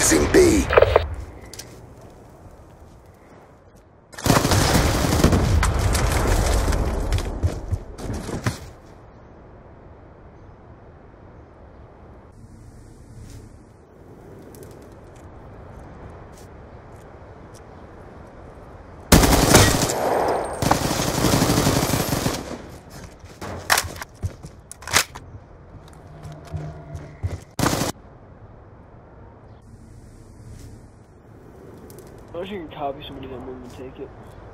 Losing B. I wish you can copy somebody that move and take it.